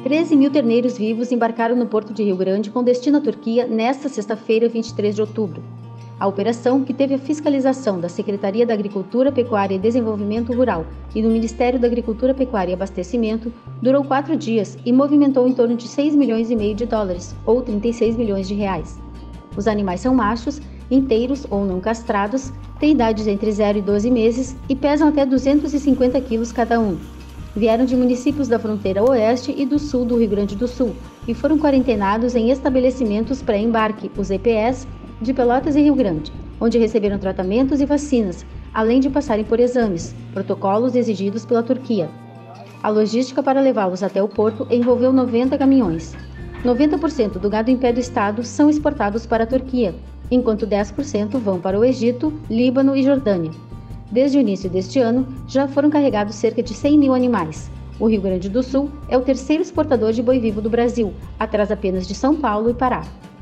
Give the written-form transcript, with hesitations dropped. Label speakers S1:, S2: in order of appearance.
S1: 13 mil terneiros vivos embarcaram no porto de Rio Grande com destino à Turquia nesta sexta-feira, 23 de outubro. A operação, que teve a fiscalização da Secretaria da Agricultura, Pecuária e Desenvolvimento Rural e do Ministério da Agricultura, Pecuária e Abastecimento, durou 4 dias e movimentou em torno de 6,5 milhões de dólares, ou 36 milhões de reais. Os animais são machos, inteiros ou não castrados, têm idades entre 0 e 12 meses e pesam até 250 quilos cada um. Vieram de municípios da fronteira oeste e do sul do Rio Grande do Sul e foram quarentenados em estabelecimentos pré-embarque, os EPS, de Pelotas e Rio Grande, onde receberam tratamentos e vacinas, além de passarem por exames, protocolos exigidos pela Turquia. A logística para levá-los até o porto envolveu 90 caminhões. 90% do gado em pé do estado são exportados para a Turquia, enquanto 10% vão para o Egito, Líbano e Jordânia. Desde o início deste ano, já foram carregados cerca de 100 mil animais. O Rio Grande do Sul é o terceiro exportador de boi vivo do Brasil, atrás apenas de São Paulo e Pará.